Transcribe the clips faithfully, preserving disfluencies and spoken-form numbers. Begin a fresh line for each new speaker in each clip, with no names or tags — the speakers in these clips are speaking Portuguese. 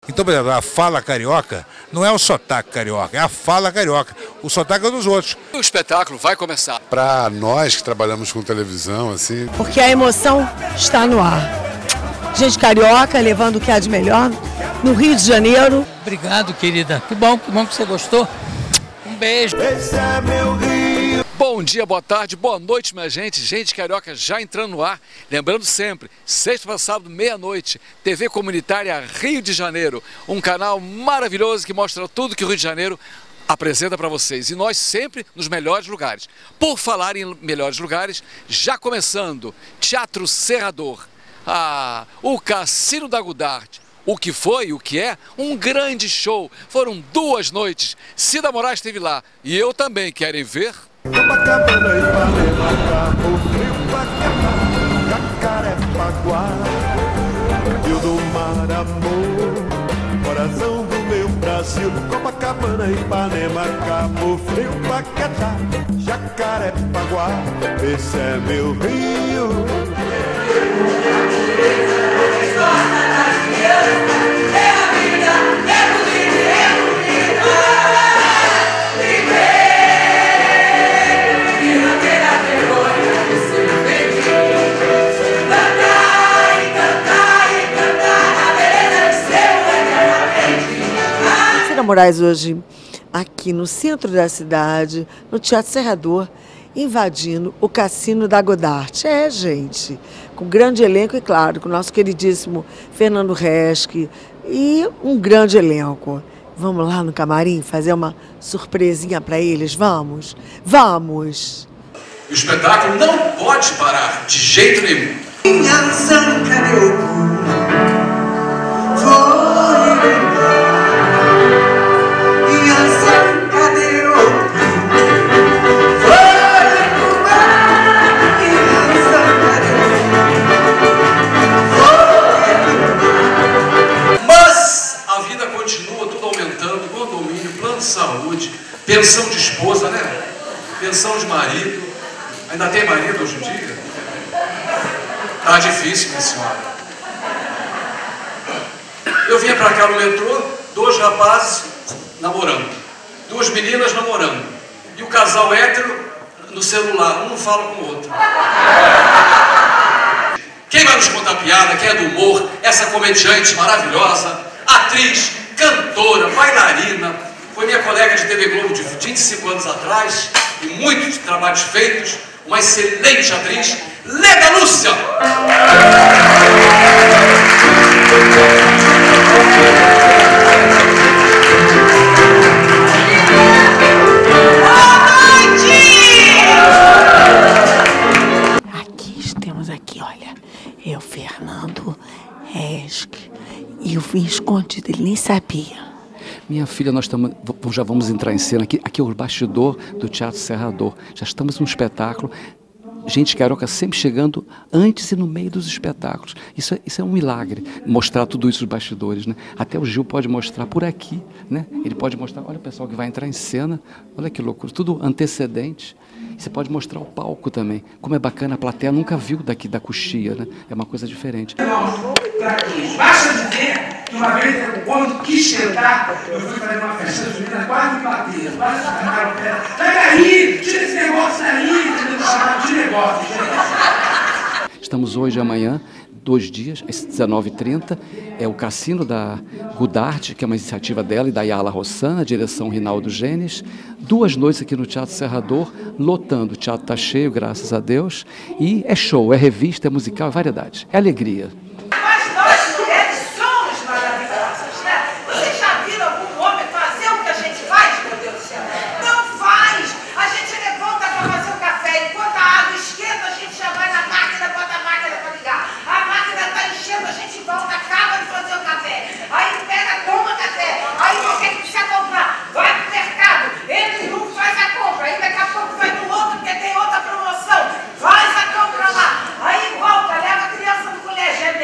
Então, por exemplo, a fala carioca não é o sotaque carioca, é a fala carioca. O sotaque é dos outros.
O espetáculo vai começar.
Para nós que trabalhamos com televisão, assim...
Porque a emoção está no ar. Gente carioca levando o que há de melhor no Rio de Janeiro.
Obrigado, querida. Que bom, que bom que você gostou. Um beijo.
Esse é meu Rio. Bom dia, boa tarde, boa noite, minha gente. Gente carioca já entrando no ar. Lembrando sempre, sexta para sábado, meia-noite, T V Comunitária Rio de Janeiro. Um canal maravilhoso que mostra tudo que o Rio de Janeiro apresenta para vocês. E nós sempre nos melhores lugares. Por falar em melhores lugares, já começando, Teatro Serrador. Ah, o Cassino da Godard. O que foi, o que é, um grande show. Foram duas noites. Cida Moraes esteve lá. E eu também. Querem ver?
Copacabana, Ipanema, Cabo Frio, Paquetá, Jacarepaguá, Rio do Mar, amor, coração do meu Brasil. Copacabana, Ipanema, Cabo Frio, Paquetá, Jacarepaguá, esse é meu Rio.
Cida Moraes hoje aqui no centro da cidade, no Teatro Serrador, invadindo o Cassino da Godard. É, gente, com grande elenco e, claro, com o nosso queridíssimo Fernando Resque e um grande elenco. Vamos lá no camarim fazer uma surpresinha para eles? Vamos? Vamos!
O espetáculo não pode parar, de jeito nenhum.
Minha zanca deu foi minha zanca deu
Mas a vida continua, tudo aumentando, condomínio, plano de saúde, pensão de esposa, né? Pensão de marido. Ainda tem marido hoje em dia? Tá difícil, minha senhora. Eu vinha pra cá no metrô, dois rapazes namorando, duas meninas namorando, e o casal hétero no celular, um não fala com o outro. Quem vai nos contar piada, quem é do humor, essa comediante maravilhosa, atriz, cantora, bailarina, foi minha colega de T V Globo de vinte e cinco anos atrás, e muitos trabalhos feitos, uma excelente atriz, Leda Lúcia!
Aqui temos aqui, olha, é o Fernando Resque e o Visconde, ele nem sabia.
Minha filha, nós tamo, já vamos entrar em cena aqui. Aqui é o bastidor do Teatro Serrador. Já estamos num espetáculo. Gente carioca sempre chegando antes e no meio dos espetáculos. Isso é, isso é um milagre, mostrar tudo isso nos bastidores, né? Até o Gil pode mostrar por aqui, né? Ele pode mostrar, olha o pessoal que vai entrar em cena, olha que loucura, tudo antecedente. Você pode mostrar o palco também. Como é bacana, a plateia nunca viu daqui da coxia, né? É uma coisa diferente.
Basta dizer que uma vez, quando quis tentar, eu fui fazer uma festa junina, quase me bater, quase me arrancaram o pé. Sai daí, tira esse negócio daí, de negócio, gente.
Estamos hoje e amanhã, dois dias, às dezenove e trinta, é o Cassino da Godard, que é uma iniciativa dela e da Yala Rossana, direção Rinaldo Genes. Duas noites aqui no Teatro Serrador, lotando. O teatro está cheio, graças a Deus. E é show, é revista, é musical, é variedade. É alegria.
Mas nós mulheres somos maravilhosas, né? Vocês já viram algum homem fazer o que a gente faz, meu Deus do céu? Não faz! A gente levanta para fazer o café, enquanto a água esquenta, a gente já vai na máquina, bota a máquina para ligar. A máquina está enchendo, a gente volta, acaba de fazer o café. Aí pega, toma café. Aí você que precisa comprar, vai pro mercado, entra em um, faz a compra. Aí daqui a pouco vai no outro, porque tem outra promoção. Faz a compra lá. Aí volta, leva a criança no colégio. É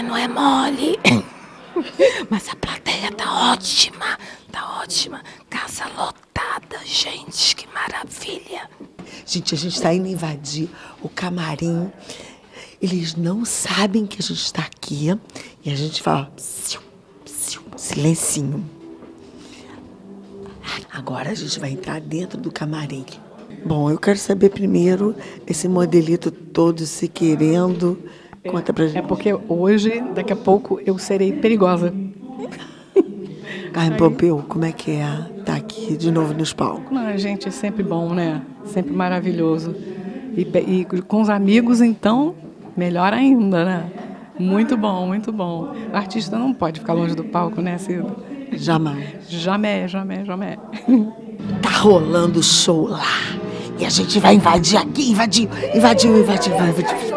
porque não é mole. Mas a plateia tá ótima, tá ótima. Casa lotada, gente, que maravilha.
Gente, a gente está indo invadir o camarim. Eles não sabem que a gente está aqui. E a gente fala, psiu, psiu, silencinho. Agora a gente vai entrar dentro do camarim. Bom, eu quero saber primeiro esse modelito todo se querendo. Conta pra gente.
É porque hoje, daqui a pouco, eu serei perigosa.
Carmen Pompeu, como é que é estar aqui de novo nos palcos?
Não, gente, é sempre bom, né? Sempre maravilhoso. E, e com os amigos, então, melhor ainda, né? Muito bom, muito bom. O artista não pode ficar longe do palco, né, Cido?
Jamais.
Jamais, jamais, jamais.
Tá rolando o show lá. E a gente vai invadir aqui, invadiu, invadiu, invadiu, invadiu.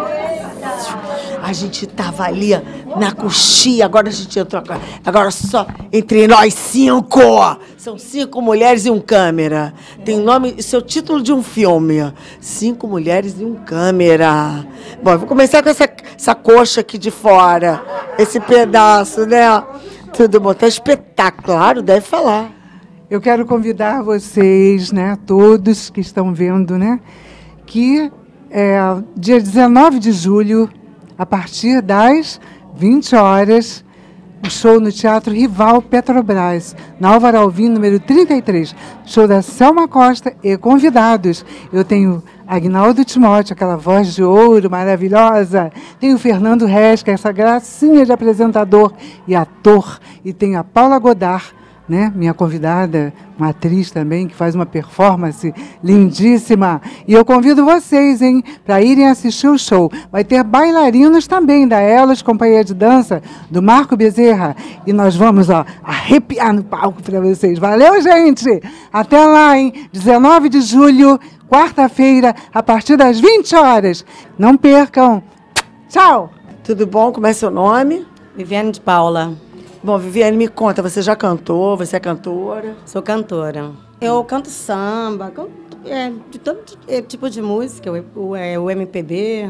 A gente tava ali na coxia, agora a gente entrou agora. Agora só entre nós cinco. São cinco mulheres e um câmera. Tem nome, isso é o título de um filme. Cinco mulheres e um câmera. Bom, eu vou começar com essa, essa coxa aqui de fora. Esse pedaço, né? Tudo bom, tá espetáculo, claro, deve falar.
Eu quero convidar vocês, né, todos que estão vendo, né, que é, dia dezenove de julho, a partir das vinte horas, o show no Teatro Rival Petrobras, na Álvaro Alvim, número trinta e três. Show da Selma Costa e convidados. Eu tenho Agnaldo Timóteo, aquela voz de ouro maravilhosa. Tenho o Fernando Resca, essa gracinha de apresentador e ator. E tenho a Paula Godard, né, minha convidada, uma atriz também, que faz uma performance lindíssima. E eu convido vocês, hein, para irem assistir o show. Vai ter bailarinos também, da Elas, companhia de dança, do Marco Bezerra. E nós vamos, ó, arrepiar no palco para vocês. Valeu, gente! Até lá, hein? dezenove de julho, quarta-feira, a partir das vinte horas. Não percam! Tchau!
Tudo bom? Como é seu nome?
Viviane de Paula.
Bom, Viviane, me conta, você já cantou? Você é cantora?
Sou cantora. Eu canto samba, canto, é, de todo é, tipo de música, o, o, é, o M P B,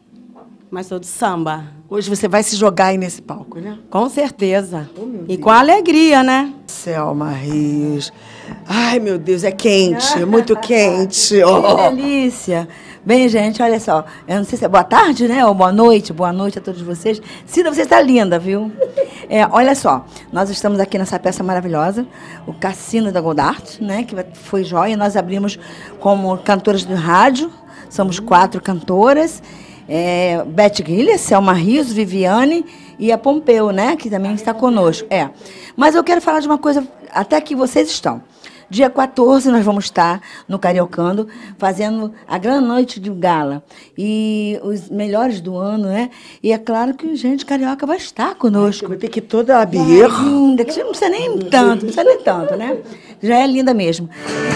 mas sou de samba.
Hoje você vai se jogar aí nesse palco, né?
Com certeza. Oh, e com alegria, né?
Selma Rios. Ai, meu Deus, é quente, é muito quente. Oh.
Que delícia. Bem, gente, olha só, eu não sei se é boa tarde, né, ou boa noite, boa noite a todos vocês. Cida, você está linda, viu? É, olha só, nós estamos aqui nessa peça maravilhosa, o Cassino da Godard, né, que foi joia. Nós abrimos como cantoras do rádio, somos quatro cantoras, é, Beth Guilherme, Selma Rios, Viviane e a Pompeu, né, que também está conosco. É. Mas eu quero falar de uma coisa, até que vocês estão. Dia quatorze, nós vamos estar no Cariocando, fazendo a grande noite de gala. E os melhores do ano, né? E é claro que o Gente Carioca vai estar conosco.
Vai ter que toda a birra.
Linda, que não precisa nem tanto, não precisa nem tanto, né? Já é linda mesmo.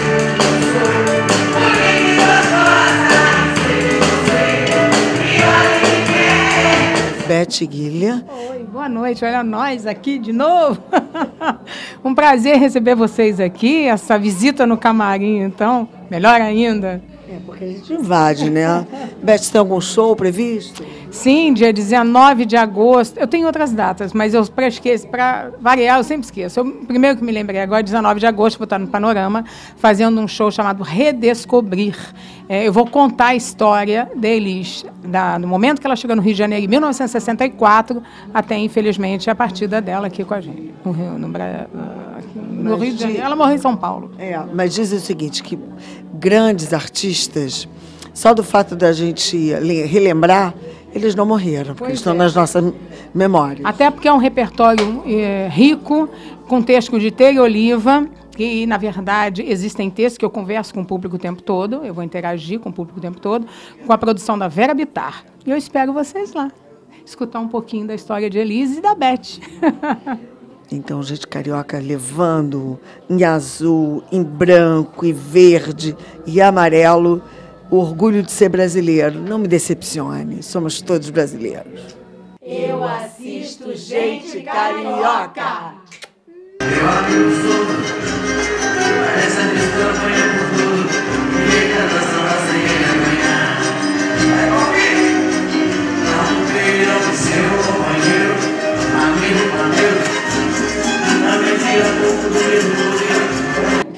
Beth Guilherme.
Oi, boa noite. Olha nós aqui de novo. Um prazer receber vocês aqui, essa visita no camarim, então, melhor ainda.
É, porque a gente invade, né? Beth, tem algum show previsto?
Sim, dia dezenove de agosto. Eu tenho outras datas, mas eu para esqueço, para variar, eu sempre esqueço. Eu, primeiro que me lembrei agora, dezenove de agosto, vou estar no Panorama, fazendo um show chamado Redescobrir. É, eu vou contar a história deles, da, do momento que ela chegou no Rio de Janeiro, em mil novecentos e sessenta e quatro, até, infelizmente, a partida dela aqui com a gente, no Rio, no, aqui, no Rio de Janeiro. Ela morreu em São Paulo.
É, mas diz o seguinte, que grandes artistas, só do fato da gente relembrar, eles não morreram, porque eles estão nas nossas memórias.
Até porque é um repertório é, rico, com texto de Tere Oliva, que, na verdade, existem textos que eu converso com o público o tempo todo, eu vou interagir com o público o tempo todo, com a produção da Vera Bittar. E eu espero vocês lá, escutar um pouquinho da história de Elise e da Beth.
Então, Gente Carioca levando em azul, em branco, em verde e amarelo o orgulho de ser brasileiro. Não me decepcione, somos todos brasileiros.
Eu assisto Gente Carioca.
Eu abri o sono, parece a mistura apanha por tudo, e a dança lá sem amanhã. Vai ouvir, não virão seu companheiro.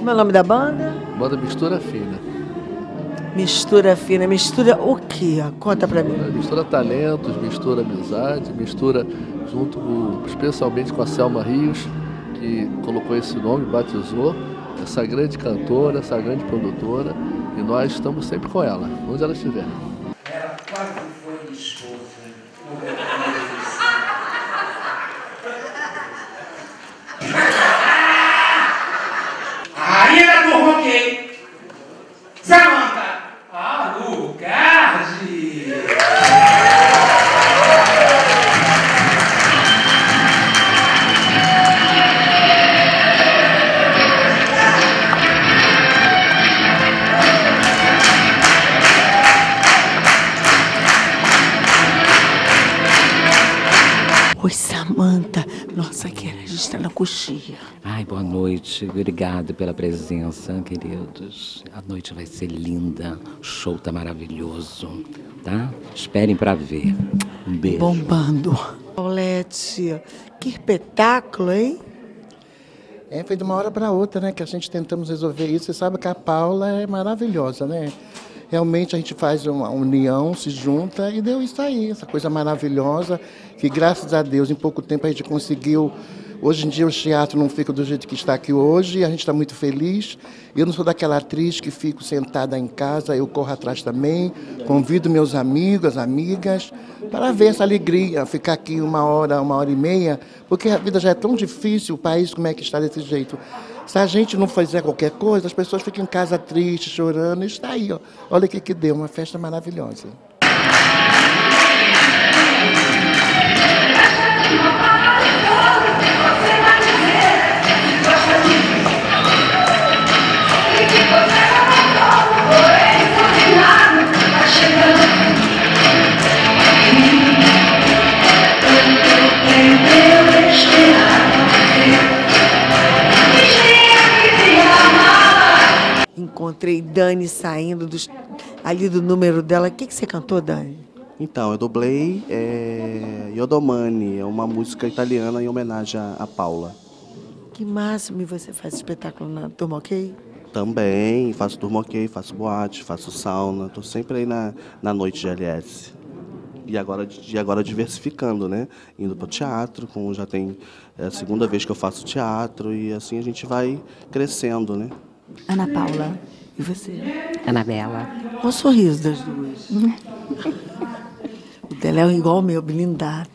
Como é o nome da banda?
Banda Mistura Fina.
Mistura Fina. Mistura o quê? Conta pra mim.
Mistura talentos, mistura amizade, mistura junto com, especialmente com a Selma Rios, que colocou esse nome, batizou essa grande cantora, essa grande produtora, e nós estamos sempre com ela, onde ela estiver.
Ela quase foi minha esposa. Aí ela provoquei. Samanta, Alucardi.
Oi, Samanta. Nossa, que a gente está na coxinha.
Ai, boa noite. Obrigado pela presença, queridos. A noite vai ser linda. O show tá maravilhoso, tá? Esperem pra ver. Um beijo.
Bombando. Paulette, que espetáculo, hein?
É, foi de uma hora para outra, né, que a gente tentamos resolver isso. Você sabe que a Paula é maravilhosa, né? Realmente a gente faz uma união, se junta e deu isso aí, essa coisa maravilhosa, que graças a Deus em pouco tempo a gente conseguiu. Hoje em dia o teatro não fica do jeito que está aqui hoje, e a gente está muito feliz. Eu não sou daquela atriz que fico sentada em casa, eu corro atrás também, convido meus amigos, amigas, para ver essa alegria, ficar aqui uma hora, uma hora e meia, porque a vida já é tão difícil, o país como é que está desse jeito. Se a gente não fizer qualquer coisa, as pessoas ficam em casa tristes, chorando, e está aí, ó. Olha o que que deu, uma festa maravilhosa.
Encontrei Dani saindo dos, ali do número dela. O que, que você cantou, Dani?
Então, eu dublei é, Yodomani, é uma música italiana em homenagem a, a Paula.
Que máximo! E você faz espetáculo na Turma OK?
Também faço Turma OK, faço boate, faço sauna, estou sempre aí na, na noite de L S. E agora, e agora diversificando, né? Indo para o teatro, como já tem é, a segunda vez que eu faço teatro, e assim a gente vai crescendo, né?
Ana Paula. E você?
Anabela.
Olha o sorriso das duas. O dela é igual ao meu, blindado.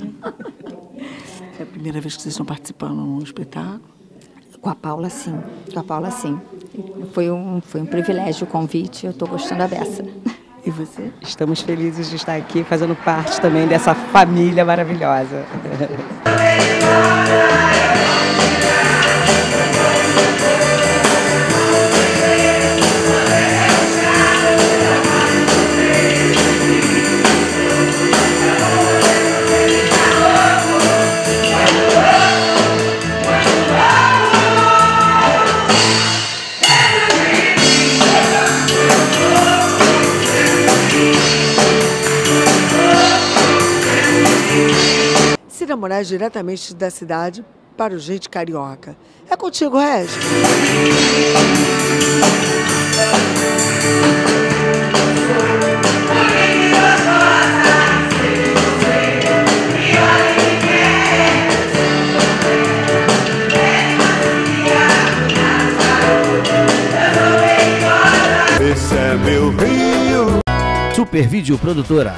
É a primeira vez que vocês estão participando de um espetáculo?
Com a Paula, sim. Com a Paula, sim. Foi um, foi um privilégio o convite, eu estou gostando da beça.
E você?
Estamos felizes de estar aqui, fazendo parte também dessa família maravilhosa.
Cida Moraes, diretamente da cidade para o Gente Carioca. É contigo, Regis.
Esse é meu Rio.
Super Vídeo Produtora.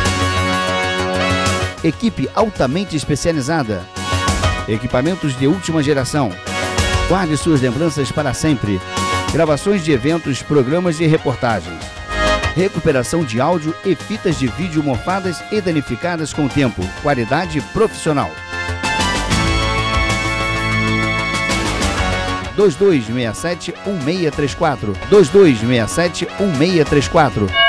Equipe altamente especializada. Equipamentos de última geração. Guarde suas lembranças para sempre. Gravações de eventos, programas de reportagens. Recuperação de áudio e fitas de vídeo mofadas e danificadas com o tempo. Qualidade profissional. dois dois seis sete um seis três quatro. dois dois seis sete um seis três quatro.